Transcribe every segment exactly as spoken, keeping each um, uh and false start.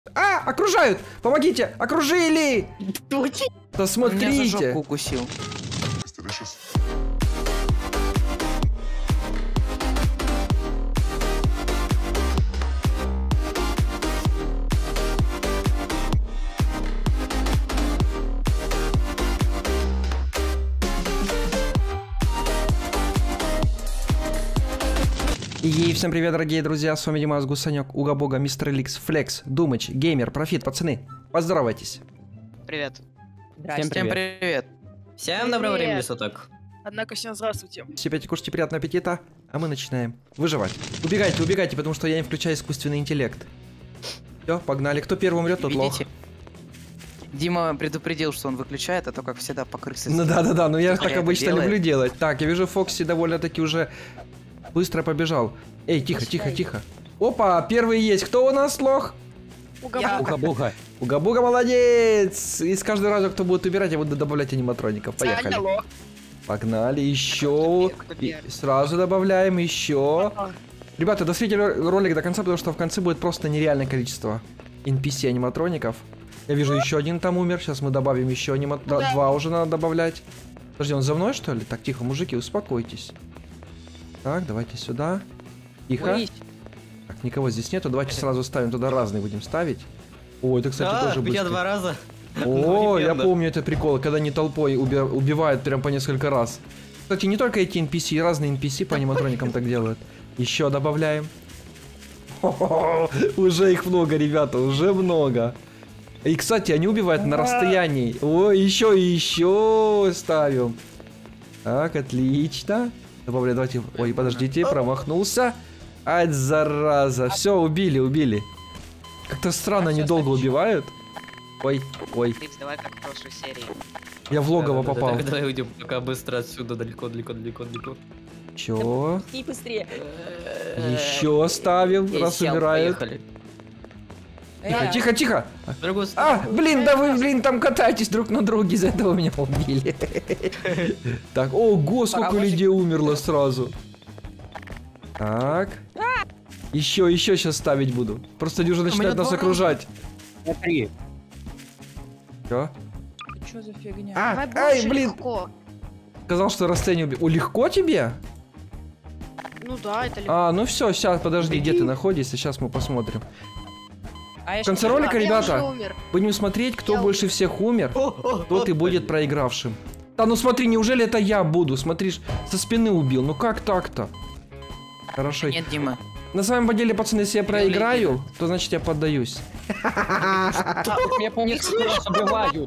А, окружают! Помогите! Окружили! Да смотрите! Меня за жопу укусил. И всем привет, дорогие друзья, с вами Димас, Гусанек, Угабога, Мистер Эликс, Флекс, Думыч, Геймер, Профит, пацаны, поздоровайтесь. Привет. Здрасте. Всем привет. Всем доброго времени суток. Однако всем здравствуйте. Все пять кушайте, приятного аппетита, а мы начинаем выживать. Убегайте, убегайте, потому что я не включаю искусственный интеллект. Все, погнали, кто первым умрет, тот лох. Дима предупредил, что он выключает, а то, как всегда, по крысе. Ну да-да-да, но я так это обычно делает. люблю делать. Так, я вижу, Фокси довольно-таки уже быстро побежал. Эй, тихо, тихо, тихо. Опа, первый есть. Кто у нас лох? Уга-буга. Уга-буга молодец! И с каждого раза, кто будет убирать, я буду добавлять аниматроников. Поехали. Погнали, еще. И сразу добавляем еще. Ребята, досмотрите ролик до конца, потому что в конце будет просто нереальное количество эн пи си аниматроников. Я вижу, еще один там умер. Сейчас мы добавим еще аниматроников. Да. Два уже надо добавлять. Подожди, он за мной, что ли? Так, тихо, мужики, успокойтесь. Так, давайте сюда. Тихо. Ой. Так, никого здесь нету. Давайте сразу ставим туда разные будем ставить. О, это, кстати, а, тоже быстро. меня два раза. О, я помню это прикол, когда они толпой уби убивают прям по несколько раз. Кстати, не только эти эн пи си, разные эн пи си по аниматроникам так делают. Еще добавляем. Уже их много, ребята, уже много. И, кстати, они убивают на расстоянии. О, еще и еще ставим. Так, отлично. Добавляю, давайте. Ой, подождите, промахнулся. Ай, зараза. Все, убили, убили. Как-то странно, они долго убивают. Ой, ой. Давай как в прошлой серии. Я в логово попал. Давай уйдем пока быстро отсюда, далеко, далеко, далеко, далеко. Чё? И быстрее. Еще ставим, раз убирают. Тихо, тихо, тихо. А, блин, да вы, блин, там катаетесь друг на друге, из-за этого меня убили. Так, ого, сколько людей умерло сразу. Так. Еще, еще сейчас ставить буду. Просто они уже начинают нас окружать. Смотри. Чё? Что за фигня? А, ай, блин. Сказал, что расстояние убил. О, легко тебе? Ну да, это легко. А, ну все, сейчас, подожди, где ты находишься, сейчас мы посмотрим. А В конце ролика, ребята, будем смотреть, кто я больше умер. всех умер, тот и будет проигравшим. Да ну смотри, неужели это я буду? Смотри, со спины убил. Ну как так-то? Хорошо. Нет, Дима. На самом деле, пацаны, если я проиграю, то значит я поддаюсь. Меня по несколько раз убивают.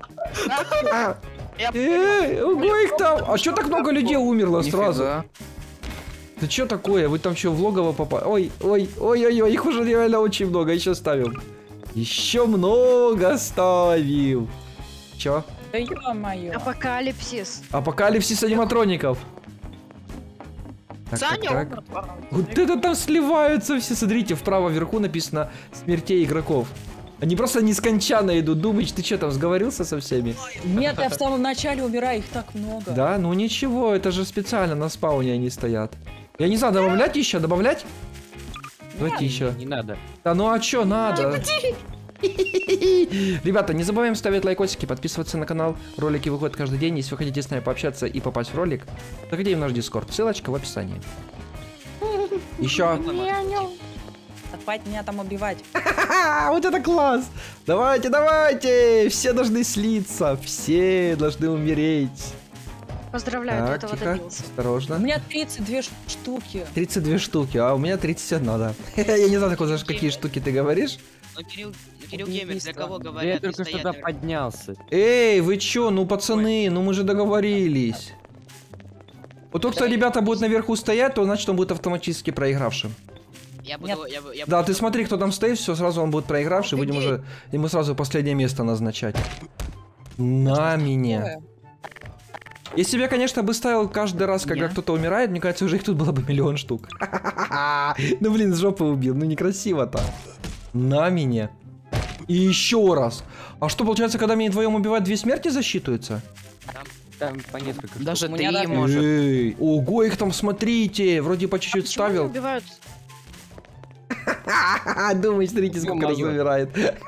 Эй, ого, их там. А что так много людей умерло сразу? Ты что такое? Вы там что, в логово попали? Ой, ой, ой, ой, ой, их уже реально очень много. Еще ставим. Еще много ставим. Че? Да ё-моё. Апокалипсис. Апокалипсис аниматроников. Так, Саня так, умер. так. Вот это там сливаются все. Смотрите, вправо вверху написано смертей игроков. Они просто нескончанно идут. Думаешь, ты что там, сговорился со всеми? Нет, я в самом начале умираю, их так много. Да, ну ничего, это же специально на спауне они стоят. Я не знаю, добавлять еще, добавлять? Давайте еще. Не надо. Да ну а чё надо? Ребята, не забываем ставить лайкосики, подписываться на канал. Ролики выходят каждый день. Если вы хотите с нами пообщаться и попасть в ролик, заходите в наш дискорд. Ссылочка в описании. Еще. Хватит меня там убивать. Вот это класс! Давайте, давайте! Все должны слиться. Все должны умереть. Поздравляю, Так, ты этого тихо, добился. осторожно. У меня тридцать две штуки. тридцать две штуки, а у меня тридцать одна, да. Я не знаю, такой, за какие штуки ты говоришь. Ну, Кирилл, Кирилл Геймер, для кого Я говорят? только что поднялся. Эй, вы чё, ну пацаны, ну мы же договорились. Вот тот, кто, ребята, будет наверху стоять, то значит он будет автоматически проигравшим. Я буду, я, я Да, буду... ты смотри, кто там стоит, все, сразу он будет проигравший, будем уже ему сразу последнее место назначать. На меня. Если бы я, конечно, бы ставил каждый раз, когда кто-то умирает, мне кажется, уже их тут было бы миллион штук. Ну блин, с жопы убил, ну некрасиво-то. На меня. И еще раз. А что, получается, когда меня вдвоем убивают, две смерти засчитываются? Там по несколько. Даже штук. ты Эй, может. Эй, ого, их там, смотрите, вроде по чуть-чуть А почему они ставил. убивают? Думаешь, смотрите, сколько раз умирает.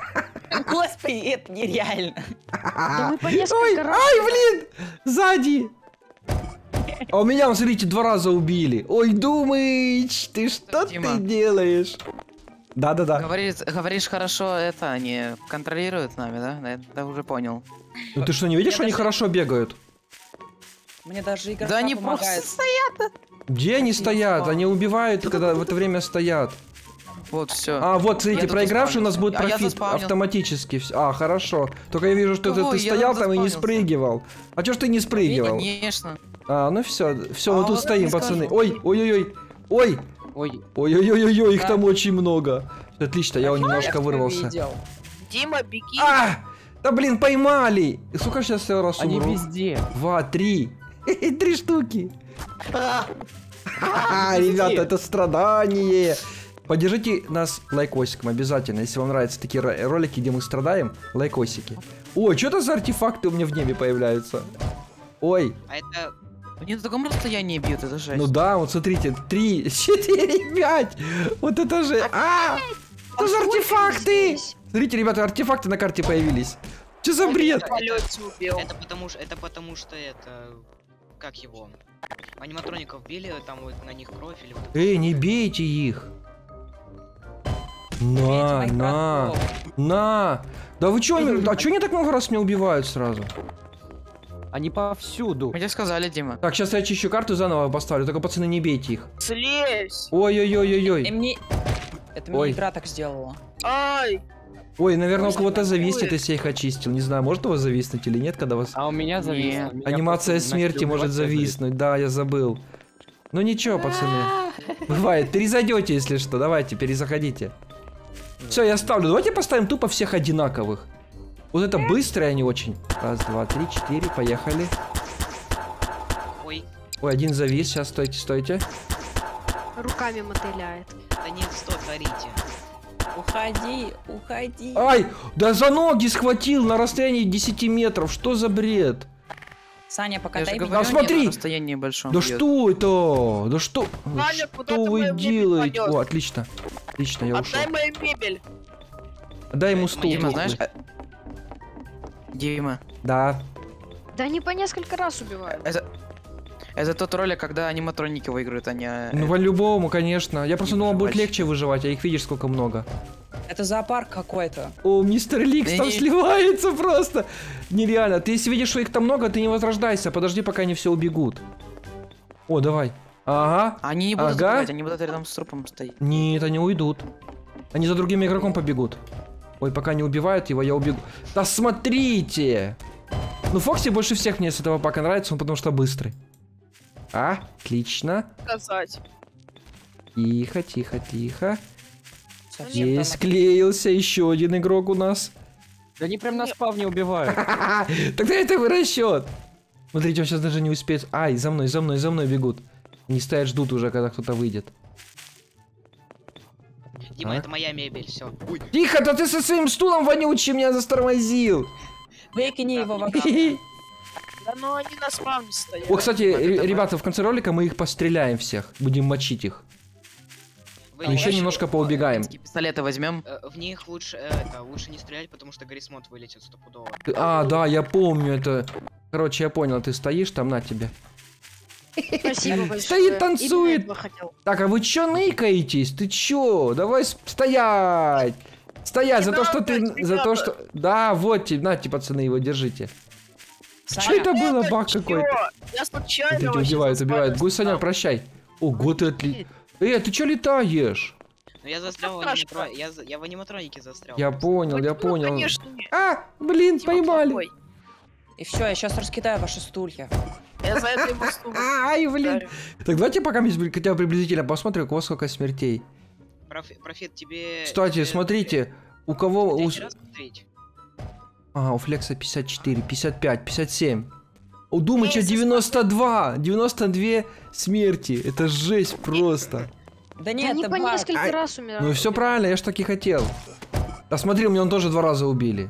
Господи, это нереально. Да мы по Ой, несколько раз. ай, блин! Сзади! А у меня, смотрите, два раза убили. Ой, Думыч, ты что Дима. ты делаешь? Да-да-да. Говоришь, говоришь, хорошо, это они контролируют нами, да? Да, я уже понял. Ну ты что, не видишь, Я что они даже- хорошо бегают? Мне даже игра Да они помогает. просто стоят. Где они Красиво стоят? спал. Они убивают, когда в это время стоят. Вот, все. А, вот, смотрите, Я тут проигравший у нас будет заспавнился. А я профит заспавнил. автоматически. Вс- А, хорошо. Только я вижу, что ты, Ой, ты я стоял тут там и не заспавнился. спрыгивал. А чё ж ты не спрыгивал? Конечно. А, ну все, все, А мы тут вот стоим, не пацаны. скажу. Ой, ой-ой-ой. Ой, Ой, ой-ой-ой-ой, их Да. там очень много. Отлично, я Я немножко всё вырвался. видел. Дима, беги. А! Да блин, поймали! И сколько сейчас я раз они умру? везде. Два, три. Три штуки. Ха-ха, ребята, это страдание. Поддержите нас лайкосиком обязательно, если вам нравятся такие ро- ролики, где мы страдаем, лайкосики. Ой, что это за артефакты у меня в небе появляются? Ой, А это... Они на таком расстоянии бьют, это жесть. ну да, вот смотрите, три, четыре, пять. Вот это же... А! Что за Сколько артефакты? здесь? Смотрите, ребята, артефакты на карте появились. Что за бред? Это, полете убил. Это потому что это потому что это как его аниматроников били, там вот на них кровь или вот Эй, не бейте их. Видите, На, моих на, братков. на. Да вы чё, а чё они так много раз меня убивают сразу? Они повсюду. Мы тебе сказали, Дима. Так, сейчас я очищу карту и заново поставлю, только, пацаны, не бейте их. Слезь. И Ой-ой-ой-ой-ой. мне... Это Ой. мне игра так сделала. Ай. Ой, наверное, у Можно кого-то такое? зависнет, если я их очистил. Не знаю, может у вас зависнуть или нет, когда вас... А у меня зависло. Меня Анимация просто смерти начали может убивать, я завис. зависнуть, да, я забыл. Ну ничего, пацаны. Бывает, перезайдете, если что, давайте, перезаходите. Все, я ставлю. Давайте поставим тупо всех одинаковых. Вот это быстрые они очень. Раз, два, три, четыре, поехали. ой, Ой, один завис, сейчас, стойте, стойте. Руками мотыляет. да нет, что творите? Уходи, уходи. Ай, да за ноги схватил на расстоянии десяти метров, что за бред? Саня, Я покатай же меня. говорю, Да они смотри! на расстоянии большом Да бьют. что это? Да что? Ваня, куда Что ты вы мою мебель делаете? понёс? О, отлично. Отлично, я ушел. Отдай мою мебель. Дай ему стул. Дима, тухлый. знаешь... э, Дима, Да. Да они по несколько раз убивают. это... Это тот ролик, когда аниматроники выиграют, а не... Ну, по-любому, конечно. Я просто Не думал, будет выживать. легче выживать, а их видишь сколько много. Это зоопарк какой-то. О, мистер Ликс там Не-не. сливается просто. Нереально. Ты если видишь, что их там много, ты не возрождайся. Подожди, пока они все убегут. О, давай. Ага. Они не будут Ага. забегать, они будут рядом с трупом стоять. Нет, они уйдут. Они за другим игроком побегут. Ой, пока не убивают его, я убегу. Да смотрите! Ну, Фокси больше всех мне с этого пака нравится, он потому что быстрый. А, отлично. Сказать. Тихо, тихо, тихо. Совсем Есть, там- клеился еще один игрок у нас. Да они прям на спавне убивают. Тогда это вы расчет. Смотрите, он сейчас даже не успеет. Ай, за мной, за мной, за мной бегут. Не стоят, ждут уже, когда кто-то выйдет. Дима, Так. это моя мебель, все. Тихо, да ты со своим стулом вонючим меня застормозил. Выкини его в окно. Да ну они на спавне стоят. О, кстати, ре- ребята, в конце ролика мы их постреляем всех. Будем мочить их. Вы А еще знаете, немножко поубегаем. Пистолеты возьмем. э, В них лучше э, это лучше не стрелять, потому что Гаррисмод вылетит стопудово. А, да, я помню это. Короче, я понял, ты стоишь там, на тебе. Спасибо большое. Стоит, танцует. Именно этого хотел. Так, а вы чё ныкаетесь? Ты чё? Давай с- стоять! Стоять за то, что ты... надо, не За то, надо. что... Да, вот тебе, нате, пацаны, его держите. Что Саня, это было, Это баг чё? какой-то? Я случайно Смотрите, вообще убивает, за убивает. спавнем Гусь, Саня, встал. прощай. Ого, ты отли... Эй, ты чё летаешь? Но я застрял в Страшно. аниматро... я, за- я в аниматронике застрял. Я понял, я Ну, понял. конечно, нет. А, блин, Дима поймали. плохой. И все, я сейчас раскидаю ваши стулья. Я за это ему стул. Ай, блин. ударю. Так давайте пока мы хотя бы приблизительно посмотрим, у кого сколько смертей. Профи- Профит, тебе... Кстати, тебе- смотрите, у кого... у- Третий раз смотреть? Ага, у Флекса пятьдесят четыре, пятьдесят пять, пятьдесят семь. У Думыча девяносто два. девяносто две смерти. Это жесть просто. Да Да нет, они это по баг. несколько Ай, раз умирают. Ну все правильно, я ж так и хотел. Да смотри, у меня он тоже два раза убили.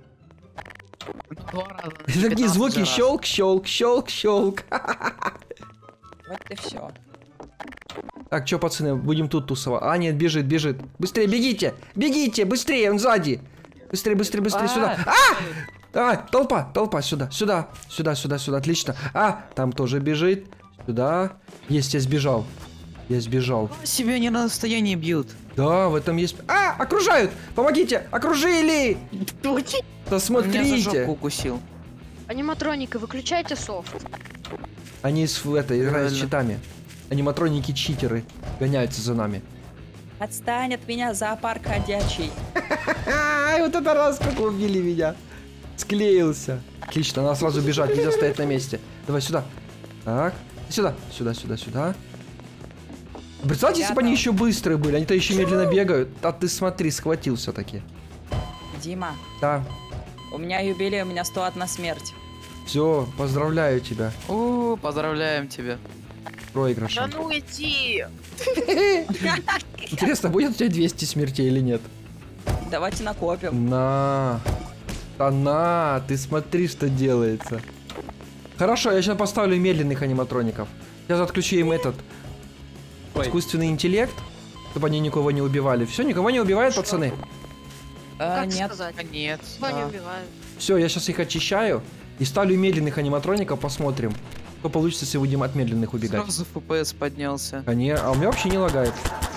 Два раза. И такие пятнадцать звуки раз. щелк, щелк, щелк, щелк. Вот и все. Так, чё, пацаны, будем тут тусовать. А, нет, бежит, бежит. Быстрее, бегите! Бегите, быстрее, он сзади. Быстрее, быстрее, быстрее, сюда. А! А, толпа, толпа, сюда, сюда, сюда, сюда, сюда, отлично. А, там тоже бежит. Сюда. Есть, я сбежал. Я сбежал. Себя не на расстоянии бьют. Да, в этом есть... А, окружают! Помогите! Окружили! Да Меня за смотрите! жопу укусил. Аниматроника, выключайте софт. Они с в этой играют с Правильно. щитами. Аниматроники-читеры гоняются за нами. Отстань от меня, зоопарк ходячий. Ай, вот это раз, как убили меня. Склеился. Отлично, надо сразу бежать, нельзя стоять на месте. Давай сюда. Так, сюда, сюда, сюда, сюда. Представьте, если бы они еще быстрые были, они-то еще медленно бегают. А ты смотри, схватил все-таки. Дима, Да, у меня юбилей, у меня сто одна смерть. все, поздравляю тебя. О, поздравляем тебя. Да Проигрышем. ну иди. Интересно, будет у тебя двести смертей или нет? Давайте накопим. На. Да на, ты смотри, что делается. Хорошо, я сейчас поставлю медленных аниматроников. Сейчас отключу им этот искусственный интеллект, чтобы они никого не убивали. Все, никого не убивают, пацаны. Э, Как нет. сказать? Нет. Кто не да. убивает? Все, я сейчас их очищаю и ставлю медленных аниматроников, посмотрим, что получится, если будем от медленных убегать. Сразу эф пи эс поднялся. Конечно, а у меня вообще не лагает.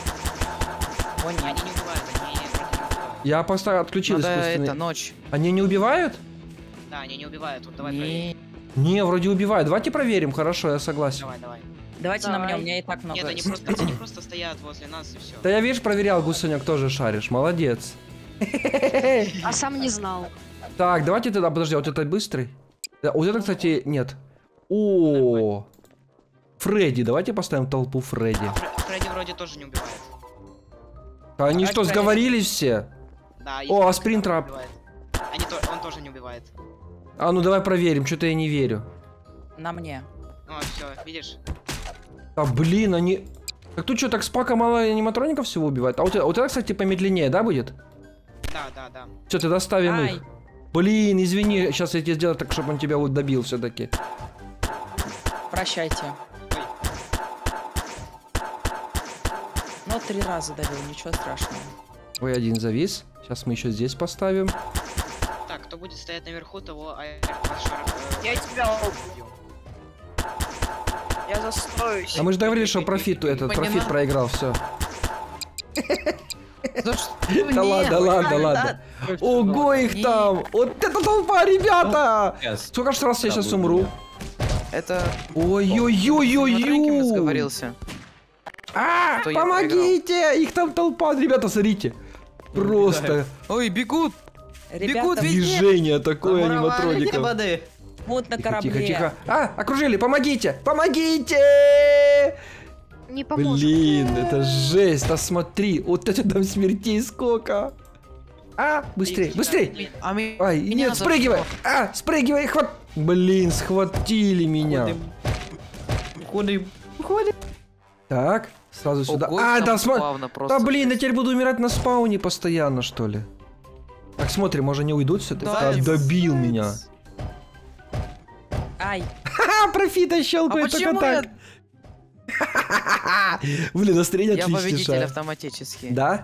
О, нет. Они не убивают, они вроде не убивают. Я поставил, отключил Надо искусственный. это, ночь. Они не убивают? Да, они не убивают. Вот давай проверим. Не. Не, вроде убивают. Давайте проверим, хорошо, я согласен. Давай, давай. Давайте на мне, Давай. у меня и так много. Нет, они просто, они просто стоят возле нас и все. Да я, видишь, проверял, Гусанек, тоже шаришь, молодец. А сам не знал. Так, давайте тогда, подожди, вот это быстрый. Да, вот это, кстати, нет. О, Фредди, давайте поставим толпу Фредди. Фредди вроде тоже не убивает. Они Давай, что, Фредди. сговорились все? Да, О, а и спринтрап? убивает. Они то, он тоже не убивает. А ну давай проверим, что-то я не верю. На мне. Ну, все, видишь? А блин, они... Так тут что, так спака мало аниматроников всего убивает? А у тебя, у тебя, кстати, помедленнее, да, будет? Да, да, да. Что, ты доставим Ай. их? Блин, извини, сейчас я тебе сделаю так, чтобы он тебя вот добил все-таки. Прощайте. Ну, три раза давил, ничего страшного. Ой, один завис. Сейчас мы еще здесь поставим. Так, кто будет стоять наверху, того а ваш шар, э, Я тебя убью. Я застроюсь. А мы же договорились, что профит, этот Поняла. профит проиграл, все. За что? Да ладно, ладно, ладно. Ого, их там! Вот это толпа, ребята! Сколько ж раз я сейчас умру? Это... Ой-ой-ой-ой-ой! сговорился. А, Что я помогите! Их там толпа, ребята, смотрите. Просто Ой, бегут! Ребята, движение такое аниматроников. воды. мут на Тихо, корабле. тихо, тихо. А, окружили, помогите! Помогите! Не поможет. Блин, это жесть, а смотри, вот это там смертей сколько. А, быстрее, быстрее. А ми- Ай, меня нет, за спрыгивай. что? А, спрыгивай, хват. Блин, схватили меня. Уходим. Так, сразу сюда. Ого, А, там да, смотри. плавно просто. Да блин, я теперь буду умирать на спауне постоянно, что ли? Так, смотри, может они уйдут все-таки? Да, Да, добил меня. Ай, Ха, профита А щелкает только почему так. Блин, настроение Я победитель отличнейшее. автоматически. Да?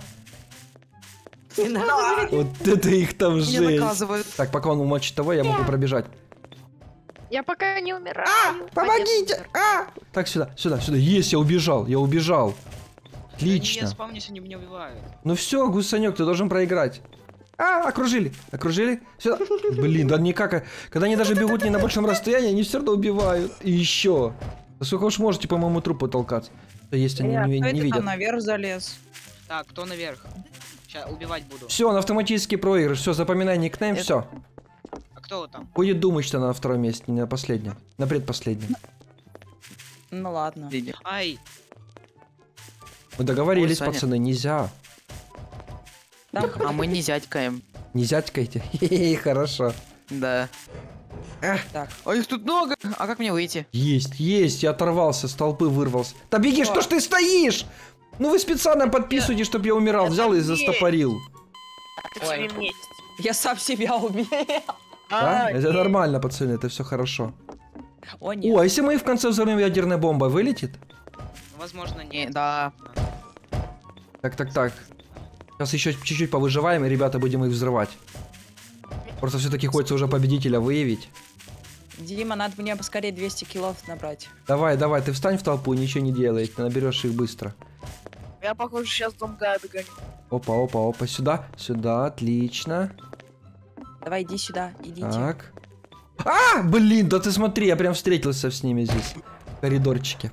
Вот это их там Меня жесть. наказывают. Так, пока он умочит того, я могу пробежать. Я пока не умираю. Помогите! А! Так, сюда, сюда, сюда. Есть, я убежал, я убежал. Да не, Отлично. спавнись, они меня убивают. Ну все, гусанек, ты должен проиграть. А, окружили, окружили. Сюда. Блин, да никак. Когда они даже бегут не на большом расстоянии, они все равно убивают. И еще. Да сколько уж можете по моему трупу толкаться? Да есть, они не, кто не это видят. там наверх залез? Так, кто наверх? Сейчас убивать буду. Все, он автоматический проигрыш. Все, запоминай никнейм, Это- все. А кто вы там? Будет думать, что она на втором месте, не на последнем. На предпоследнем. Ну ладно. Ай, Мы договорились, Ой, Саня. пацаны, нельзя. Там А мы не зятькаем. Не зятькайте. Хе-хе, хорошо. Да. так. А их тут много. А как мне выйти? Есть, есть, я оторвался, с толпы вырвался. Да беги, что ж ты стоишь? Ну вы специально подписываете, чтобы я умирал. Взял и застопорил. Ты Ой. своим месте. Я сам себя убил. Да? А, Это нет. нормально, пацаны, это все хорошо. О, нет. О, а если мы в конце взорвем ядерная бомба, вылетит? возможно, Не, нет. да. Так, так, так. Сейчас еще чуть-чуть повыживаем, и, ребята, будем их взрывать. Просто все-таки хочется уже победителя выявить. Дима, надо мне поскорее двести килов набрать. Давай, давай, ты встань в толпу, ничего не делай, ты наберешь их быстро. Я, похоже, сейчас Домгая догоню. Опа, опа, опа, сюда, сюда, отлично. Давай, иди сюда, идите. Так. А, блин, да ты смотри, я прям встретился с ними здесь. В коридорчике.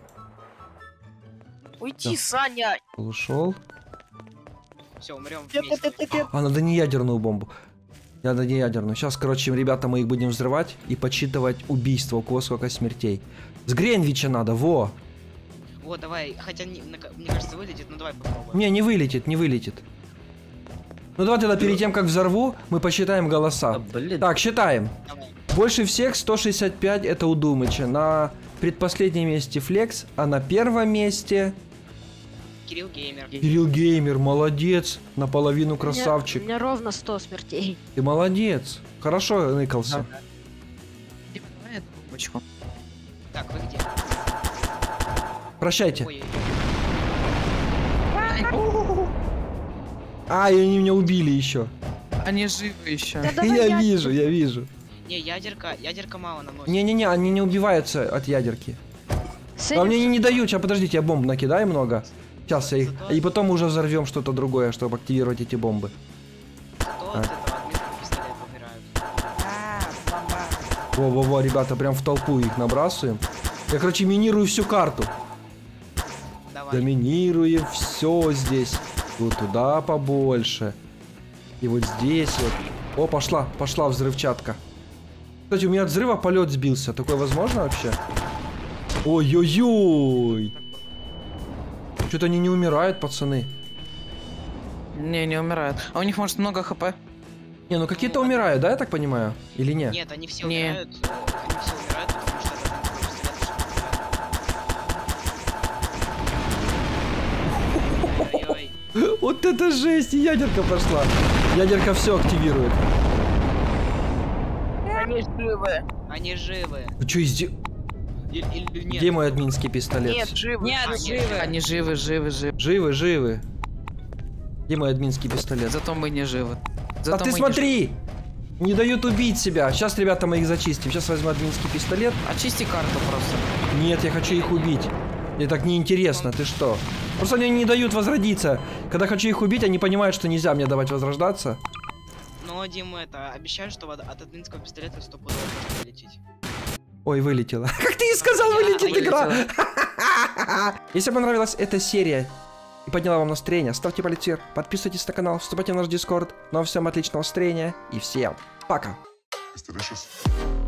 Уйди, Да. Саня! Ушел. Все, умрем Нет, нет, вместе. нет, нет, нет. А, надо не ядерную бомбу. Надо не ядерную. Сейчас, короче, ребята, мы их будем взрывать и подсчитывать убийство, у кого сколько смертей. С Гренвича надо, во. Вот, давай, хотя, не- на- мне кажется, вылетит, но давай попробуем. Не, не вылетит, не вылетит. Ну давай тогда перед тем, как взорву, мы посчитаем голоса. блин. Так, считаем. Давай. Больше всех сто шестьдесят пять это у Думыча. На предпоследнем месте Флекс, а на первом месте Кирилл Геймер. Кирилл Геймер. Молодец. Наполовину У красавчик. меня ровно сто смертей. Ты молодец. Хорошо ныкался. Дима, давай эту бочку. Так, вы где? Прощайте. Ой, А, и они меня убили еще. Они живы еще. Да давай Я я- вижу, я вижу. не, ядерка, ядерка мало наносит. Не-не-не, они не убиваются от ядерки. Сэм- А мне не, не дают. Сейчас, подождите, я бомб накидаю много. Сейчас я их... И потом уже взорвем что-то другое, чтобы активировать эти бомбы. Кто от этого админского пистолета умирают? А, бомба. Во-во-во, ребята, прям в толпу их набрасываем. Я, короче, минирую всю карту. Давай. Доминируем все здесь. Вот туда побольше. И вот здесь вот. О, пошла, пошла взрывчатка. Кстати, у меня от взрыва полет сбился. Такое возможно вообще? Ой-ой-ой. Что-то они не умирают, пацаны. Не, не умирают. А у них, может, много хп? Не, ну какие-то умирают, да, я так понимаю? Или нет? Нет, они все Не. умирают. э, Они все умирают, потому что это админский пистолет. Ой-ой-ой. Вот это жесть, и ядерка пошла. Ядерка все активирует. Они живы. Они живы. Вы что, изде... Или, или нет? Где мой админский пистолет? Нет, живы. Нет, А, живы. Они живы, живы, живы. Живы, живы. Где мой админский пистолет? Зато мы не живы. А Зато ты мы не смотри! Не дают убить себя. Сейчас, ребята, мы их зачистим. Сейчас возьму админский пистолет. живы. Очисти карту просто. Нет, я хочу их убить. Мне так неинтересно, ты что? Просто они не дают возродиться. Когда хочу их убить, они понимают, что нельзя мне давать возрождаться. Но, Дима, это обещаю, что от, от админского пистолета сто пудов можно вылететь. Ой, вылетела. Как ты и сказал, Я вылетит вылетела. игра. Если понравилась эта серия и подняла вам настроение, ставьте палец вверх, подписывайтесь на канал, вступайте в наш дискорд. Ну а всем отличного настроения и всем пока. It's delicious.